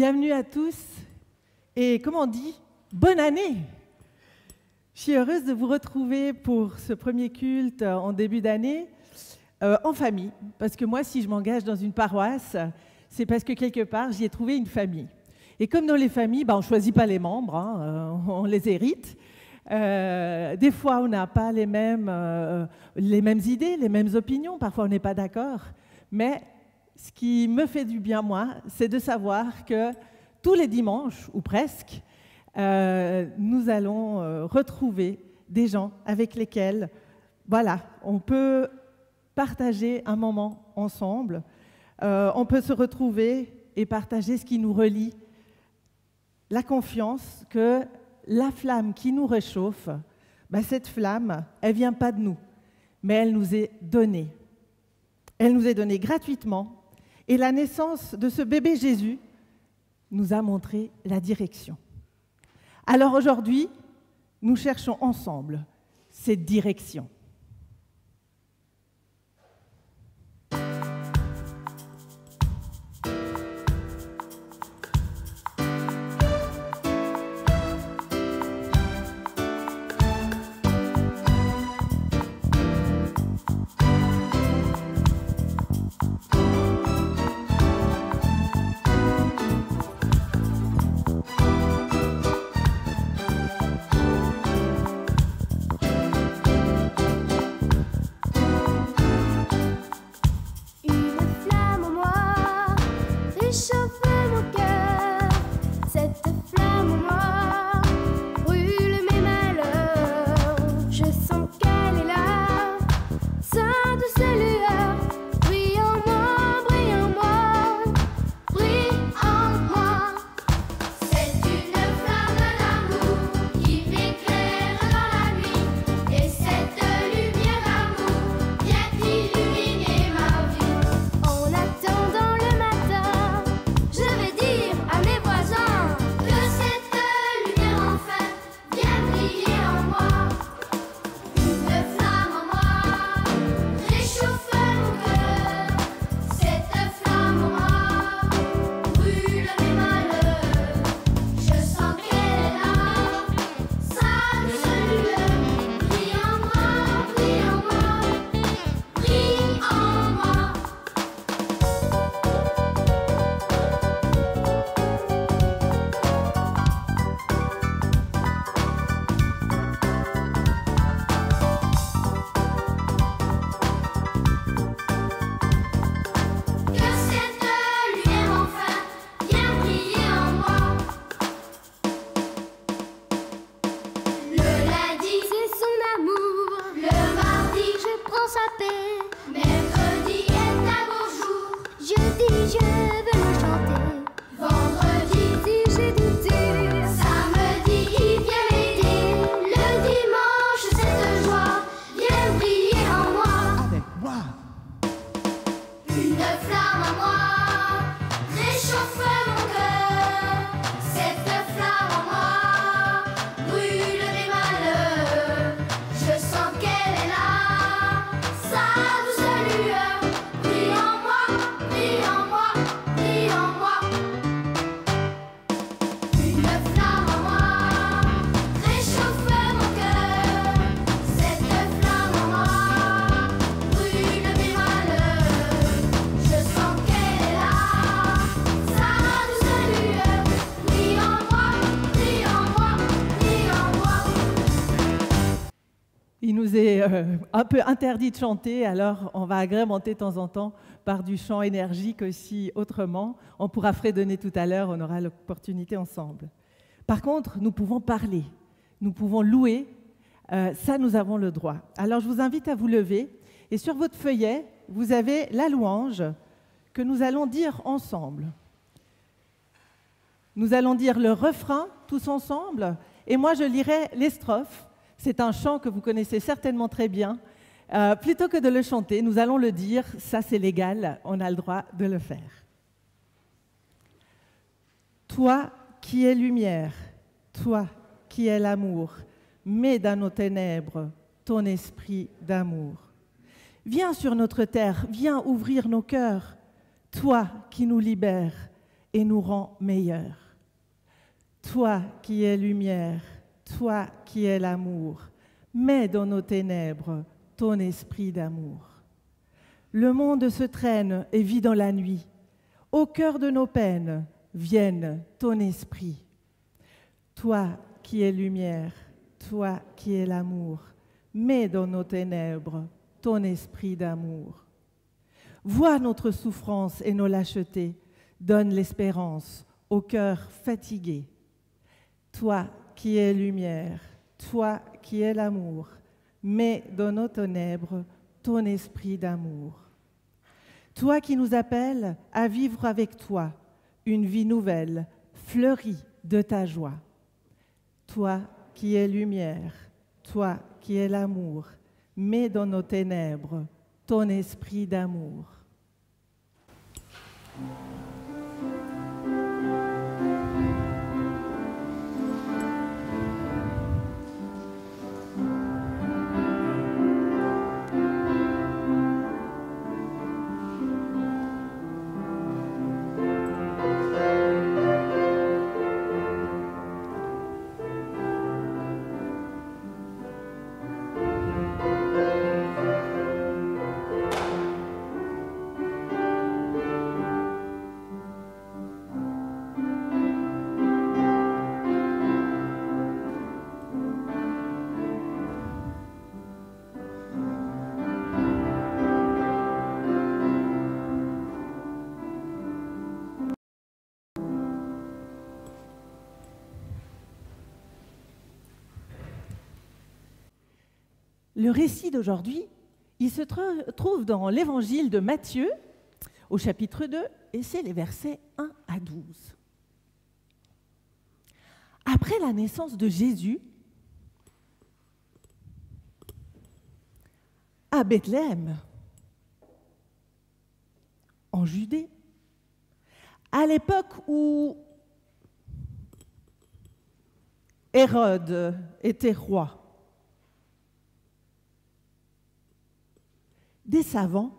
Bienvenue à tous et, comme on dit, bonne année! Je suis heureuse de vous retrouver pour ce premier culte en début d'année en famille, parce que moi, si je m'engage dans une paroisse, c'est parce que quelque part, j'y ai trouvé une famille. Et comme dans les familles, on ne choisit pas les membres, on les hérite. Des fois, on n'a pas les mêmes idées, les mêmes opinions, parfois on n'est pas d'accord, mais ce qui me fait du bien, moi, c'est de savoir que tous les dimanches, ou presque, nous allons retrouver des gens avec lesquels, voilà, on peut partager un moment ensemble, on peut se retrouver et partager ce qui nous relie, la confiance que la flamme qui nous réchauffe, cette flamme, elle ne vient pas de nous, mais elle nous est donnée. Elle nous est donnée gratuitement. Et la naissance de ce bébé Jésus nous a montré la direction. Alors aujourd'hui, nous cherchons ensemble cette direction. Il nous est un peu interdit de chanter, alors on va agrémenter de temps en temps par du chant énergique aussi autrement. On pourra fredonner tout à l'heure, on aura l'opportunité ensemble. Par contre, nous pouvons parler, nous pouvons louer, ça nous avons le droit. Alors je vous invite à vous lever et sur votre feuillet, vous avez la louange que nous allons dire ensemble. Nous allons dire le refrain tous ensemble et moi je lirai les strophes. C'est un chant que vous connaissez certainement très bien. Plutôt que de le chanter, nous allons le dire, ça c'est légal, on a le droit de le faire. Toi qui es lumière, toi qui es l'amour, mets dans nos ténèbres ton esprit d'amour. Viens sur notre terre, viens ouvrir nos cœurs, toi qui nous libères et nous rend meilleurs. Toi qui es lumière, toi qui es l'amour, mets dans nos ténèbres ton esprit d'amour. Le monde se traîne et vit dans la nuit. Au cœur de nos peines, vienne ton esprit. Toi qui es lumière, toi qui es l'amour, mets dans nos ténèbres ton esprit d'amour. Vois notre souffrance et nos lâchetés, donne l'espérance au cœur fatigué. Toi qui es lumière, toi qui es l'amour, mets dans nos ténèbres ton esprit d'amour. Toi qui nous appelles à vivre avec toi une vie nouvelle, fleurie de ta joie. Toi qui es lumière, toi qui es l'amour, mets dans nos ténèbres ton esprit d'amour. Le récit d'aujourd'hui, il se trouve dans l'évangile de Matthieu, au chapitre 2, et c'est les versets 1 à 12. Après la naissance de Jésus, à Bethléem, en Judée, à l'époque où Hérode était roi, des savants,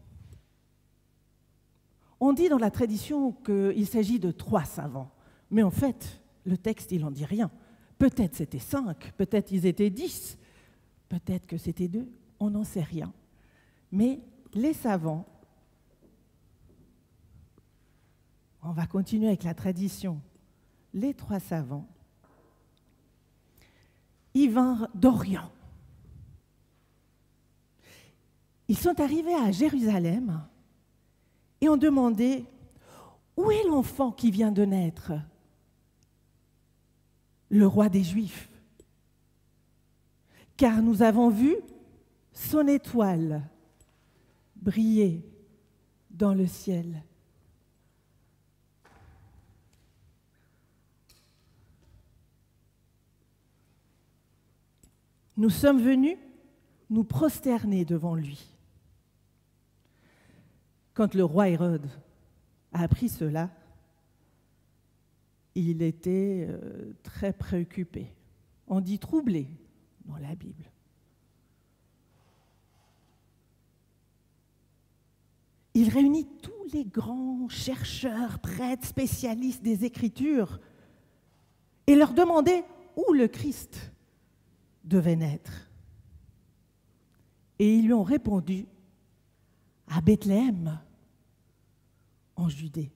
on dit dans la tradition qu'il s'agit de 3 savants, mais en fait, le texte, il n'en dit rien. Peut-être c'était 5, peut-être ils étaient 10, peut-être que c'était 2, on n'en sait rien. Mais les savants, on va continuer avec la tradition, les 3 savants, ils vinrent d'Orient. Ils sont arrivés à Jérusalem et ont demandé « Où est l'enfant qui vient de naître, le roi des Juifs? Car nous avons vu son étoile briller dans le ciel. » Nous sommes venus nous prosterner devant lui. Quand le roi Hérode a appris cela, il était très préoccupé. On dit troublé dans la Bible. Il réunit tous les grands chercheurs, prêtres, spécialistes des Écritures et leur demandait où le Christ devait naître. Et ils lui ont répondu à Bethléem, en Judée.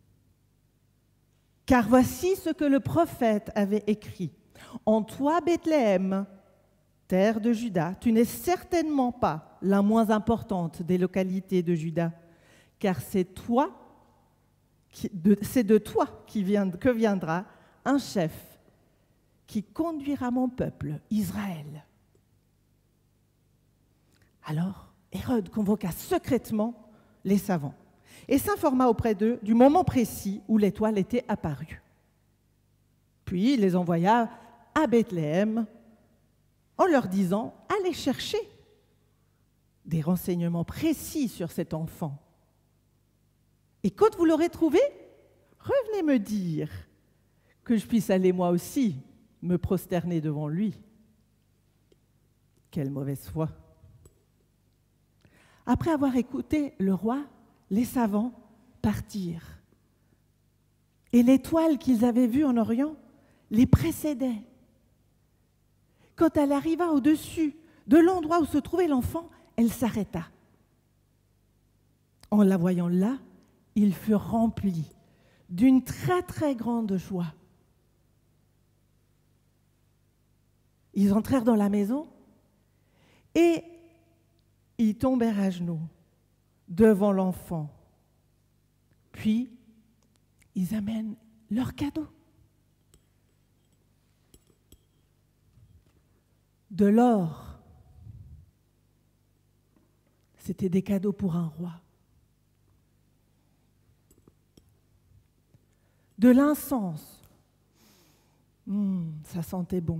Car voici ce que le prophète avait écrit. En toi, Bethléem, terre de Juda, tu n'es certainement pas la moins importante des localités de Juda, car c'est de toi que viendra un chef qui conduira mon peuple, Israël. Alors, Hérode convoqua secrètement les savants et s'informa auprès d'eux du moment précis où l'étoile était apparue. Puis il les envoya à Bethléem en leur disant « Allez chercher des renseignements précis sur cet enfant. Et quand vous l'aurez trouvé, revenez me dire que je puisse aller moi aussi me prosterner devant lui. » Quelle mauvaise foi! Après avoir écouté le roi, les savants partirent. Et l'étoile qu'ils avaient vue en Orient les précédait. Quand elle arriva au-dessus de l'endroit où se trouvait l'enfant, elle s'arrêta. En la voyant là, ils furent remplis d'une très très grande joie. Ils entrèrent dans la maison et ils tombèrent à genoux devant l'enfant. Puis, ils amènent leurs cadeaux. De l'or. C'était des cadeaux pour un roi. De l'encens. Ça sentait bon.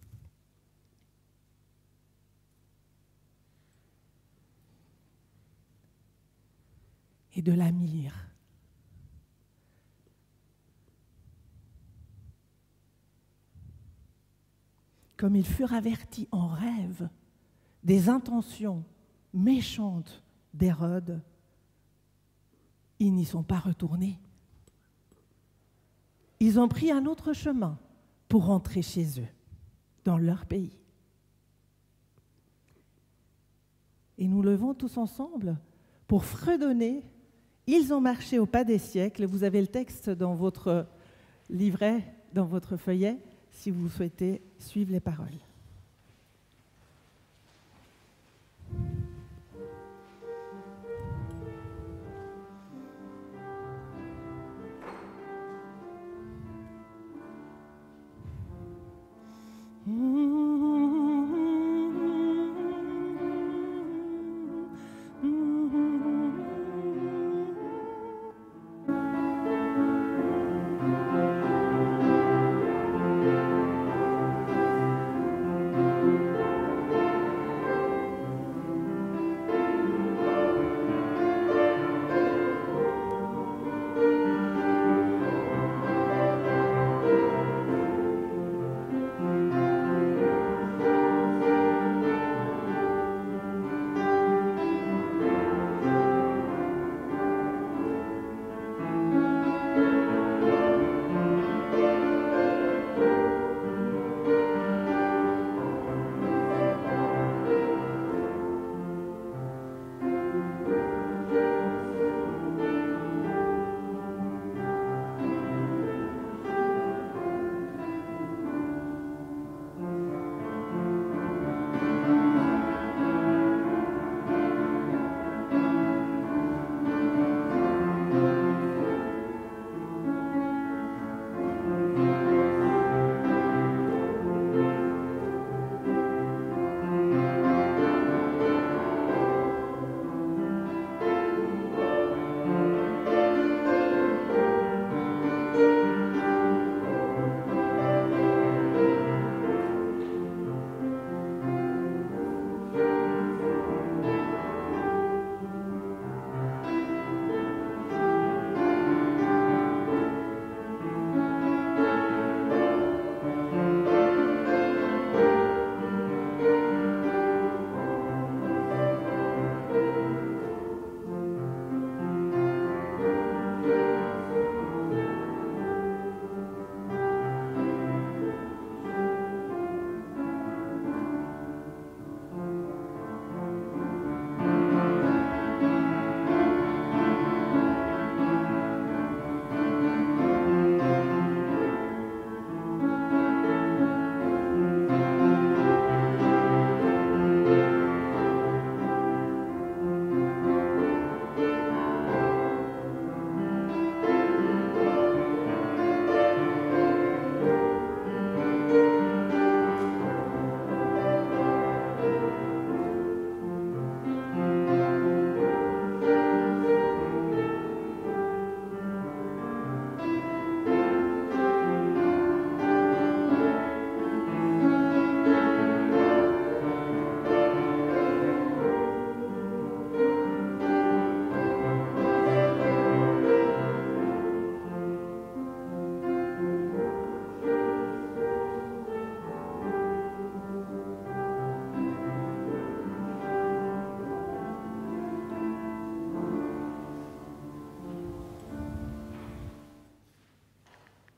Et de la myrrhe. Comme ils furent avertis en rêve des intentions méchantes d'Hérode, ils n'y sont pas retournés. Ils ont pris un autre chemin pour rentrer chez eux, dans leur pays. Et nous levons tous ensemble pour fredonner. Ils ont marché au pas des siècles. Vous avez le texte dans votre livret, dans votre feuillet, si vous souhaitez suivre les paroles.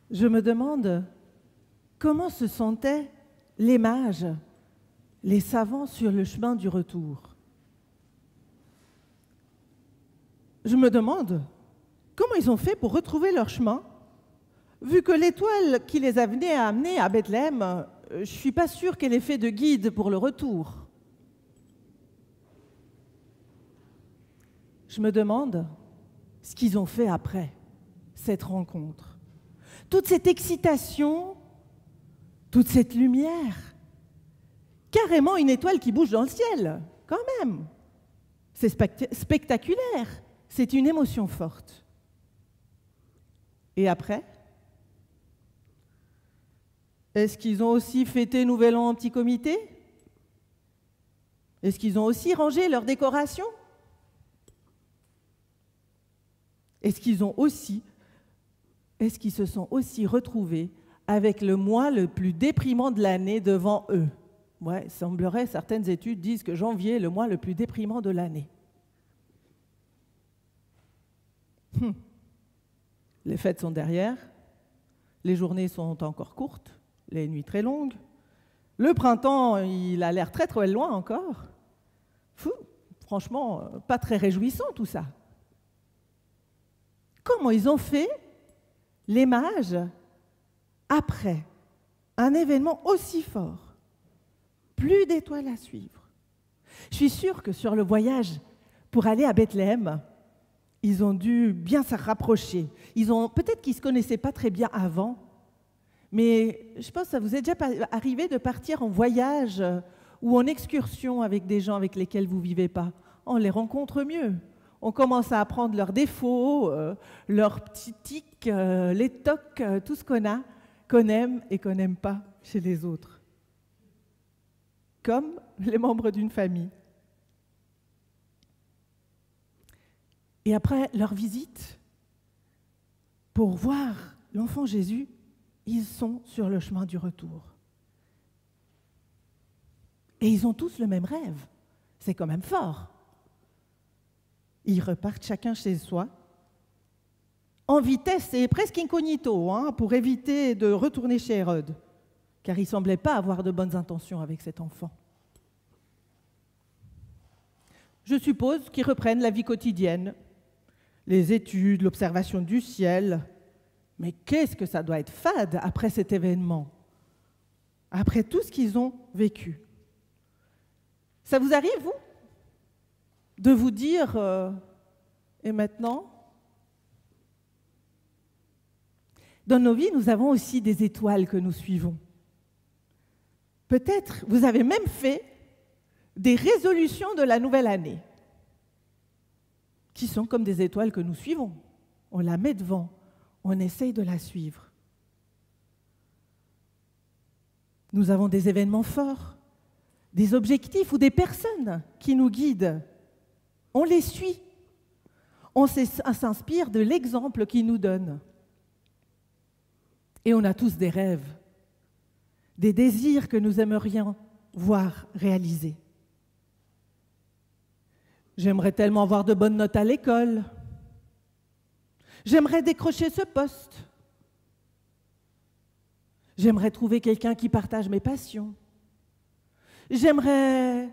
je me demande comment se sentaient les mages, les savants sur le chemin du retour. Je me demande comment ils ont fait pour retrouver leur chemin, vu que l'étoile qui les a amenés à Bethléem, je ne suis pas sûre qu'elle ait fait de guide pour le retour. Je me demande ce qu'ils ont fait après cette rencontre. Toute cette excitation, toute cette lumière, carrément une étoile qui bouge dans le ciel, quand même. C'est spectaculaire, c'est une émotion forte. Et après ? Est-ce qu'ils ont aussi fêté Nouvel An en petit comité ? Est-ce qu'ils ont aussi rangé leurs décorations ? Est-ce qu'ils se sont aussi retrouvés avec le mois le plus déprimant de l'année devant eux ? Ouais, il semblerait, certaines études disent que janvier est le mois le plus déprimant de l'année. Les fêtes sont derrière, les journées sont encore courtes, les nuits très longues. Le printemps, il a l'air très très loin encore. Franchement, pas très réjouissant tout ça. Comment ils ont fait, les mages, après un événement aussi fort? Plus d'étoiles à suivre. Je suis sûre que sur le voyage pour aller à Bethléem, ils ont dû bien se rapprocher. Peut-être qu'ils ne se connaissaient pas très bien avant, mais je pense que ça vous est déjà arrivé de partir en voyage ou en excursion avec des gens avec lesquels vous ne vivez pas. On les rencontre mieux. On commence à apprendre leurs défauts, leurs petits tics, les tocs, tout ce qu'on aime et qu'on n'aime pas chez les autres. Comme les membres d'une famille. Et après leur visite, pour voir l'enfant Jésus, ils sont sur le chemin du retour. Et ils ont tous le même rêve. C'est quand même fort. Ils repartent chacun chez soi, en vitesse et presque incognito, pour éviter de retourner chez Hérode, car il ne semblait pas avoir de bonnes intentions avec cet enfant. Je suppose qu'ils reprennent la vie quotidienne, les études, l'observation du ciel. Mais qu'est-ce que ça doit être fade après cet événement, après tout ce qu'ils ont vécu. Ça vous arrive, vous, de vous dire et maintenant? Dans nos vies, nous avons aussi des étoiles que nous suivons. Peut-être vous avez même fait des résolutions de la nouvelle année qui sont comme des étoiles que nous suivons. On la met devant, on essaye de la suivre. Nous avons des événements forts, des objectifs ou des personnes qui nous guident. On les suit. On s'inspire de l'exemple qu'ils nous donnent. Et on a tous des rêves, des désirs que nous aimerions voir réalisés. J'aimerais tellement avoir de bonnes notes à l'école. J'aimerais décrocher ce poste. J'aimerais trouver quelqu'un qui partage mes passions. J'aimerais.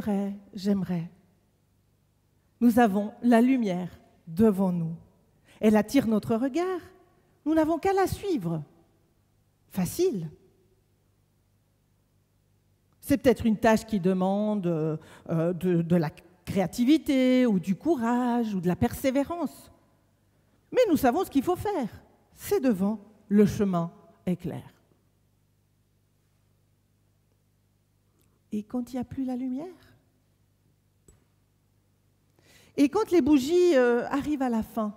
Nous avons la lumière devant nous. Elle attire notre regard. Nous n'avons qu'à la suivre. Facile. C'est peut-être une tâche qui demande de la créativité ou du courage ou de la persévérance. Mais nous savons ce qu'il faut faire. C'est devant, le chemin est clair. Et quand il n'y a plus la lumière? Et quand les bougies arrivent à la fin?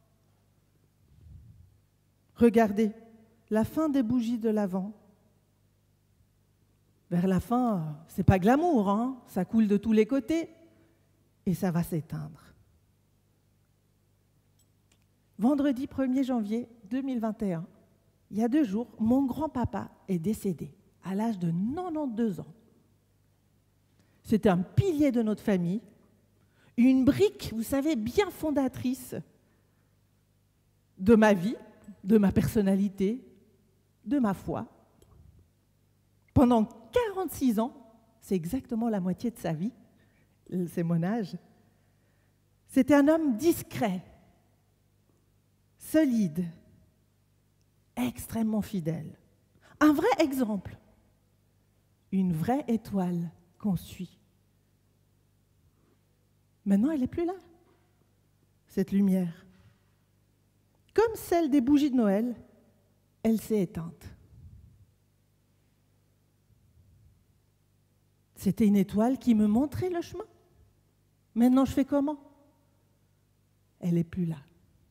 Regardez, la fin des bougies de l'Avent. Vers la fin, c'est pas glamour, ça coule de tous les côtés et ça va s'éteindre. Vendredi 1er janvier 2021, il y a 2 jours, mon grand-papa est décédé à l'âge de 92 ans. C'était un pilier de notre famille, une brique, vous savez, bien fondatrice de ma vie, de ma personnalité, de ma foi. Pendant 46 ans, c'est exactement la moitié de sa vie, c'est mon âge. C'était un homme discret, solide, extrêmement fidèle. Un vrai exemple, une vraie étoile qu'on suit. Maintenant, elle n'est plus là, cette lumière. Comme celle des bougies de Noël, elle s'est éteinte. C'était une étoile qui me montrait le chemin. Maintenant, je fais comment? Elle n'est plus là.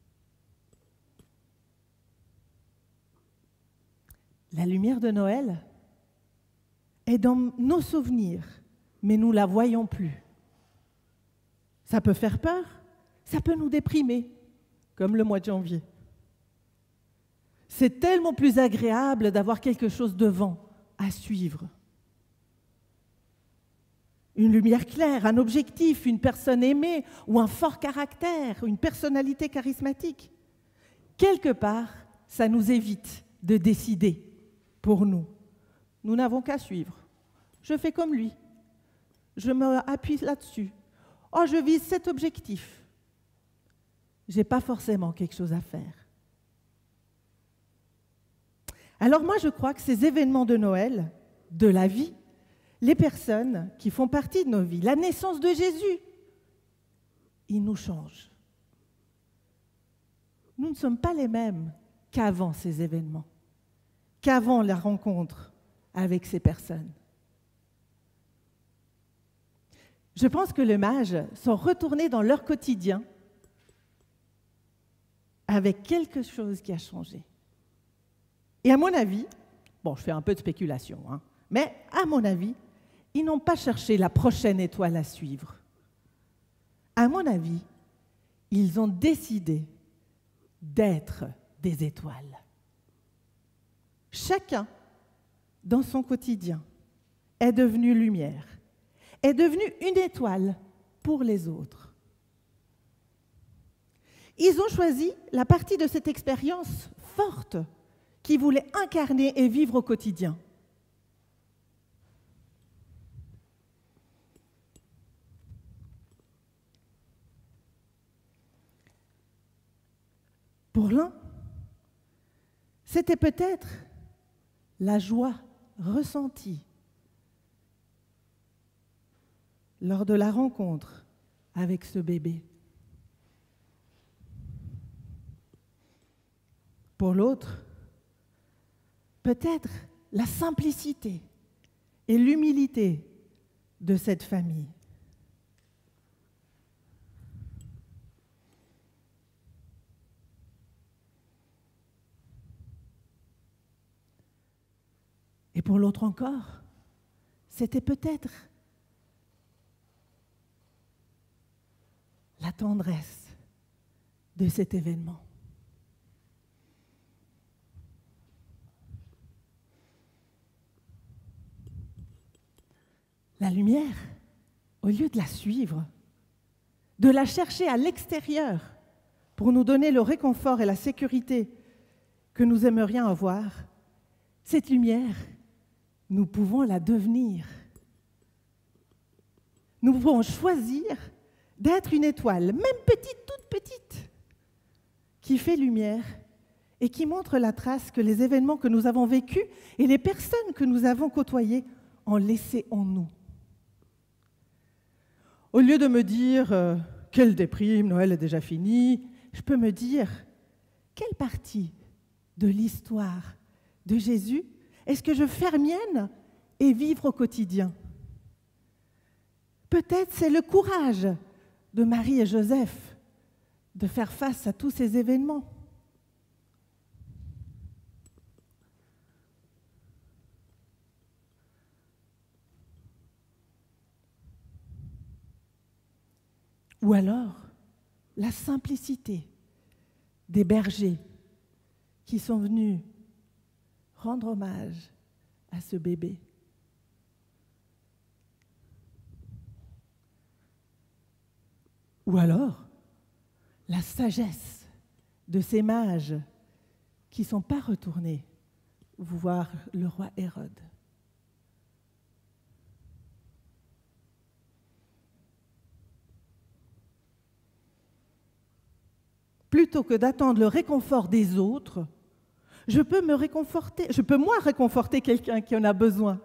La lumière de Noël est dans nos souvenirs, mais nous ne la voyons plus. Ça peut faire peur, ça peut nous déprimer, comme le mois de janvier. C'est tellement plus agréable d'avoir quelque chose devant, à suivre. Une lumière claire, un objectif, une personne aimée ou un fort caractère, une personnalité charismatique. Quelque part, ça nous évite de décider pour nous. Nous n'avons qu'à suivre. Je fais comme lui. Je m'appuie là-dessus. Oh, je vise cet objectif. Je n'ai pas forcément quelque chose à faire. Alors moi, je crois que ces événements de Noël, de la vie, les personnes qui font partie de nos vies, la naissance de Jésus, ils nous changent. Nous ne sommes pas les mêmes qu'avant ces événements, qu'avant la rencontre avec ces personnes. Je pense que les mages sont retournés dans leur quotidien avec quelque chose qui a changé. Et à mon avis, bon, je fais un peu de spéculation, mais à mon avis, ils n'ont pas cherché la prochaine étoile à suivre. À mon avis, ils ont décidé d'être des étoiles. Chacun, dans son quotidien, est devenu lumière, est devenu une étoile pour les autres. Ils ont choisi la partie de cette expérience forte qu'ils voulaient incarner et vivre au quotidien. Pour l'un, c'était peut-être la joie ressentie lors de la rencontre avec ce bébé. Pour l'autre, peut-être la simplicité et l'humilité de cette famille. Et pour l'autre encore, c'était peut-être la tendresse de cet événement. La lumière, au lieu de la suivre, de la chercher à l'extérieur pour nous donner le réconfort et la sécurité que nous aimerions avoir, cette lumière, nous pouvons la devenir. Nous pouvons choisir d'être une étoile, même petite, toute petite, qui fait lumière et qui montre la trace que les événements que nous avons vécus et les personnes que nous avons côtoyées ont laissé en nous. Au lieu de me dire « quelle déprime, Noël est déjà fini », je peux me dire « quelle partie de l'histoire de Jésus est-ce que je fais mienne et vivre au quotidien ?» Peut-être c'est le courage de Marie et Joseph de faire face à tous ces événements. Ou alors la simplicité des bergers qui sont venus rendre hommage à ce bébé. Ou alors la sagesse de ces mages qui ne sont pas retournés voir le roi Hérode. Plutôt que d'attendre le réconfort des autres, je peux me réconforter, je peux moi réconforter quelqu'un qui en a besoin.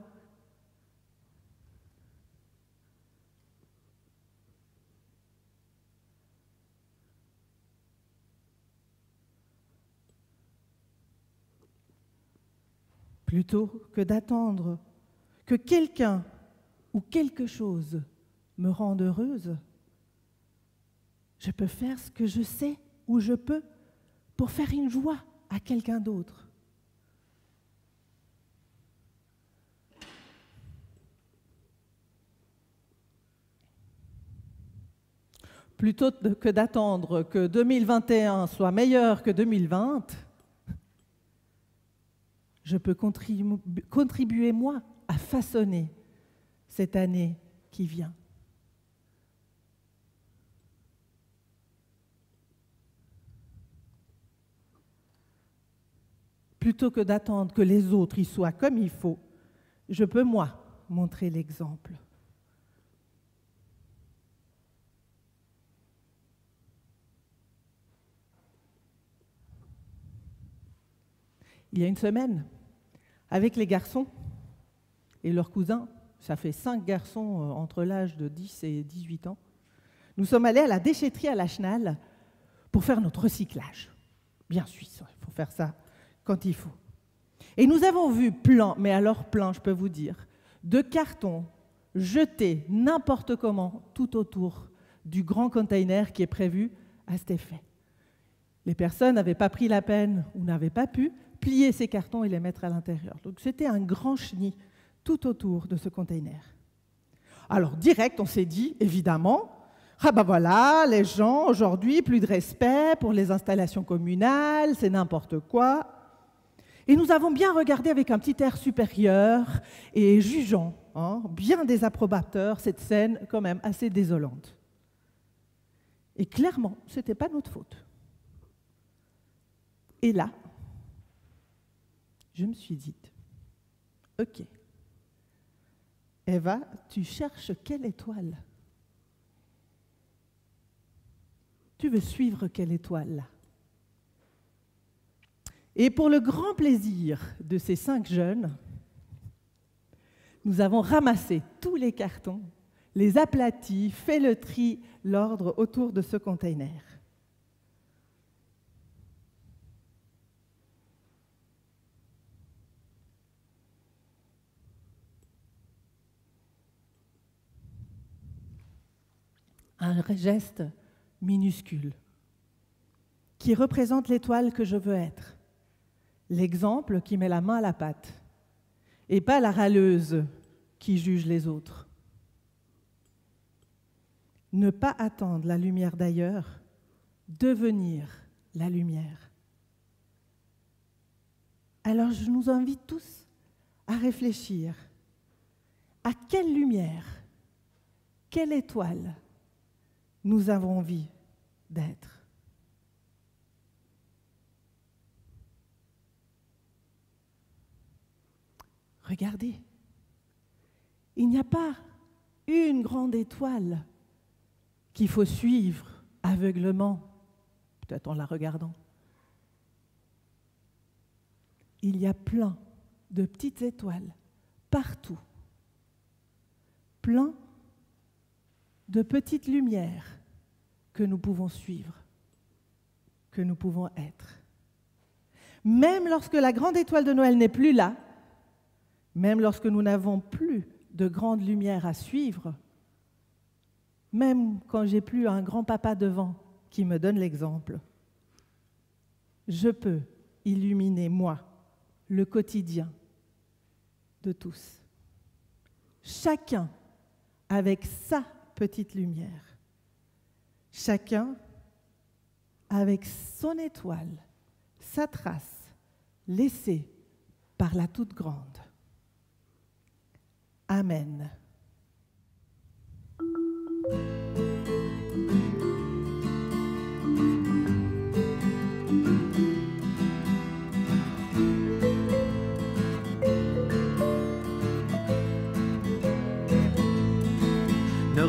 Plutôt que d'attendre que quelqu'un ou quelque chose me rende heureuse, je peux faire ce que je sais ou je peux pour faire une joie à quelqu'un d'autre. Plutôt que d'attendre que 2021 soit meilleur que 2020, je peux contribuer, moi, à façonner cette année qui vient. Plutôt que d'attendre que les autres y soient comme il faut, je peux, moi, montrer l'exemple. Il y a une semaine, avec les garçons et leurs cousins, ça fait 5 garçons entre l'âge de 10 et 18 ans, nous sommes allés à la déchetterie à la Chenal pour faire notre recyclage. Bien suisse, il faut faire ça quand il faut. Et nous avons vu plein, mais alors plein, je peux vous dire, de cartons jetés n'importe comment tout autour du grand container qui est prévu à cet effet. Les personnes n'avaient pas pris la peine ou n'avaient pas pu plier ces cartons et les mettre à l'intérieur. Donc c'était un grand chenil tout autour de ce container. Alors direct, on s'est dit, évidemment, ah ben voilà, les gens aujourd'hui, plus de respect pour les installations communales, c'est n'importe quoi. Et nous avons bien regardé avec un petit air supérieur et jugeant, bien désapprobateur, cette scène quand même assez désolante. Et clairement, ce n'était pas notre faute. Et là, je me suis dit, ok, Eva, tu cherches quelle étoile? Tu veux suivre quelle étoile là? Et pour le grand plaisir de ces 5 jeunes, nous avons ramassé tous les cartons, les aplatis, fait le tri, l'ordre autour de ce container. Un geste minuscule qui représente l'étoile que je veux être. L'exemple qui met la main à la pâte et pas la râleuse qui juge les autres. Ne pas attendre la lumière d'ailleurs, devenir la lumière. Alors je nous invite tous à réfléchir à quelle lumière, quelle étoile nous avons envie d'être. Regardez, il n'y a pas une grande étoile qu'il faut suivre aveuglement, peut-être en la regardant. Il y a plein de petites étoiles partout, plein de petites lumières que nous pouvons suivre, que nous pouvons être. Même lorsque la grande étoile de Noël n'est plus là, même lorsque nous n'avons plus de grande lumière à suivre, même quand j'ai plus un grand-papa devant qui me donne l'exemple, je peux illuminer, moi, le quotidien de tous. Chacun avec sa petite lumière. Chacun avec son étoile, sa trace, laissée par la toute grande. Amen.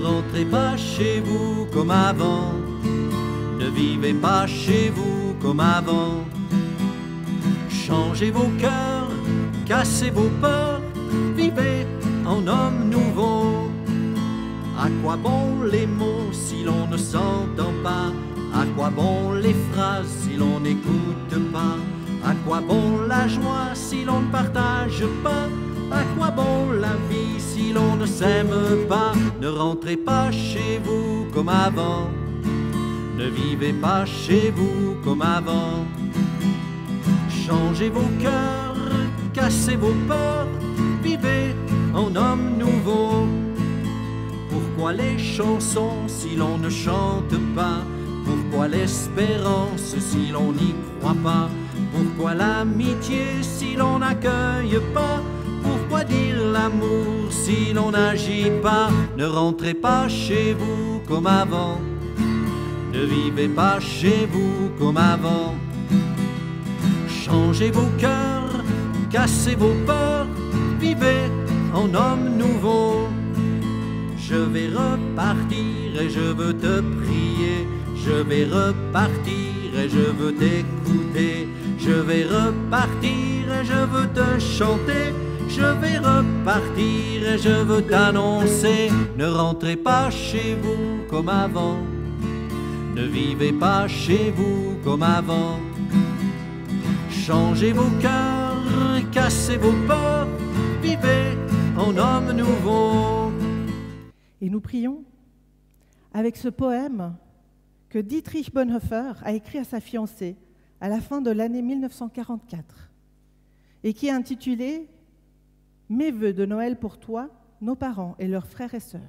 rentrez pas chez vous comme avant, ne vivez pas chez vous comme avant. Changez vos cœurs, cassez vos peurs, vivez en homme nouveau. À quoi bon les mots si l'on ne s'entend pas? À quoi bon les phrases si l'on n'écoute pas? À quoi bon la joie si l'on ne partage pas? À quoi bon la vie si l'on ne s'aime pas? Ne rentrez pas chez vous comme avant, ne vivez pas chez vous comme avant. Changez vos cœurs, cassez vos peurs, vivez en homme nouveau. Pourquoi les chansons si l'on ne chante pas? Pourquoi l'espérance si l'on n'y croit pas? Pourquoi l'amitié si l'on n'accueille pas? Pourquoi dire l'amour si l'on n'agit pas? Ne rentrez pas chez vous comme avant, ne vivez pas chez vous comme avant. Changez vos cœurs, cassez vos peurs, vivez en homme nouveau. Je vais repartir et je veux te prier. Je vais repartir et je veux t'écouter. Je vais repartir et je veux te chanter. Je vais repartir et je veux t'annoncer. Ne rentrez pas chez vous comme avant, ne vivez pas chez vous comme avant. Changez vos cœurs, cassez vos peurs, vivez en homme nouveau. Et nous prions avec ce poème que Dietrich Bonhoeffer a écrit à sa fiancée à la fin de l'année 1944 et qui est intitulé « Mes vœux de Noël pour toi, nos parents et leurs frères et sœurs ».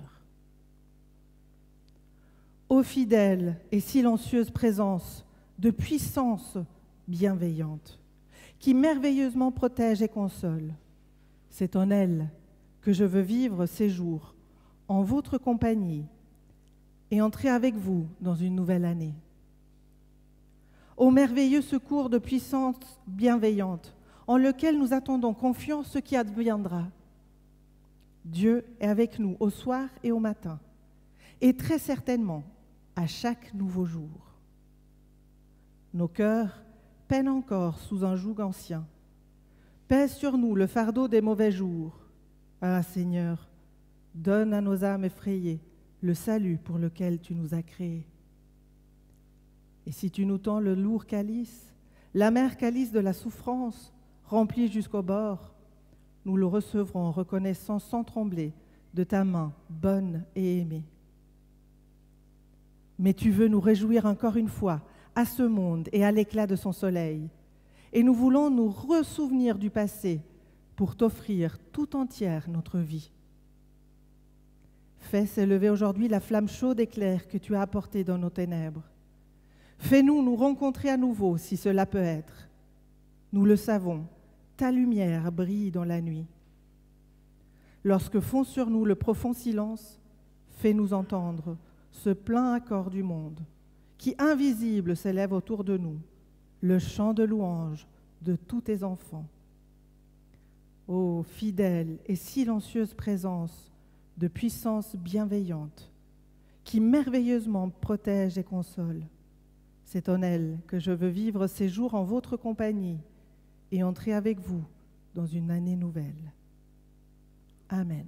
Ô fidèle et silencieuse présence de puissance bienveillante, qui merveilleusement protège et console, c'est en elle que je veux vivre ces jours en votre compagnie et entrer avec vous dans une nouvelle année. Ô merveilleux secours de puissance bienveillante, en lequel nous attendons confiance ce qui adviendra. Dieu est avec nous au soir et au matin, et très certainement à chaque nouveau jour. Nos cœurs peinent encore sous un joug ancien. Pèse sur nous le fardeau des mauvais jours. Ah Seigneur, donne à nos âmes effrayées le salut pour lequel tu nous as créés. Et si tu nous tends le lourd calice, l'amer calice de la souffrance, rempli jusqu'au bord, nous le recevrons en reconnaissant sans trembler de ta main bonne et aimée. Mais tu veux nous réjouir encore une fois à ce monde et à l'éclat de son soleil, et nous voulons nous ressouvenir du passé pour t'offrir tout entière notre vie. Fais s'élever aujourd'hui la flamme chaude et claire que tu as apportée dans nos ténèbres. Fais-nous nous rencontrer à nouveau, si cela peut être. Nous le savons, ta lumière brille dans la nuit. Lorsque fond sur nous le profond silence, fais-nous entendre ce plein accord du monde, qui invisible s'élève autour de nous, le chant de louange de tous tes enfants. Ô fidèle et silencieuse présence de puissance bienveillante, qui merveilleusement protège et console, c'est en elle que je veux vivre ces jours en votre compagnie et entrer avec vous dans une année nouvelle. Amen.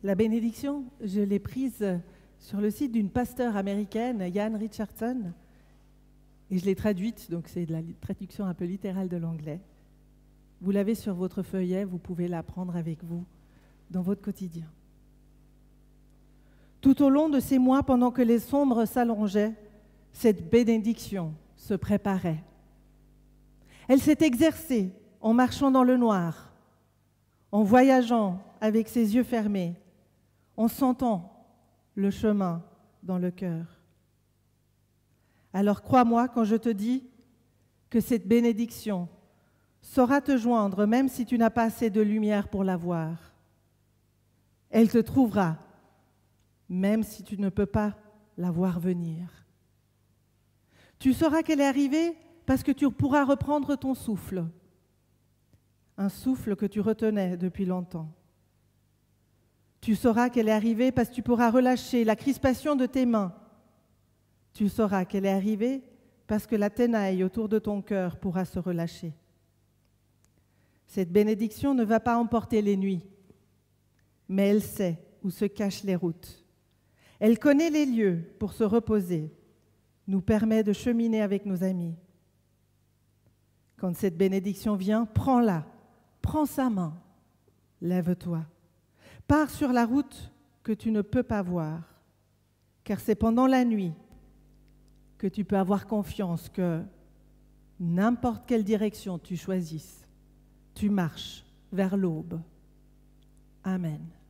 La bénédiction, je l'ai prise sur le site d'une pasteure américaine, Jan Richardson, et je l'ai traduite, donc c'est de la traduction un peu littérale de l'anglais. Vous l'avez sur votre feuillet, vous pouvez la prendre avec vous dans votre quotidien. Tout au long de ces mois, pendant que les sombres s'allongeaient, cette bénédiction se préparait. Elle s'est exercée en marchant dans le noir, en voyageant avec ses yeux fermés, en sentant le chemin dans le cœur. Alors crois-moi quand je te dis que cette bénédiction saura te joindre même si tu n'as pas assez de lumière pour la voir. Elle te trouvera même si tu ne peux pas la voir venir. Tu sauras qu'elle est arrivée parce que tu pourras reprendre ton souffle, un souffle que tu retenais depuis longtemps. Tu sauras qu'elle est arrivée parce que tu pourras relâcher la crispation de tes mains. Tu sauras qu'elle est arrivée parce que la tenaille autour de ton cœur pourra se relâcher. Cette bénédiction ne va pas emporter les nuits, mais elle sait où se cachent les routes. Elle connaît les lieux pour se reposer, nous permet de cheminer avec nos amis. Quand cette bénédiction vient, prends-la, prends sa main, lève-toi. Pars sur la route que tu ne peux pas voir, car c'est pendant la nuit que tu peux avoir confiance que n'importe quelle direction tu choisisses, tu marches vers l'aube. Amen.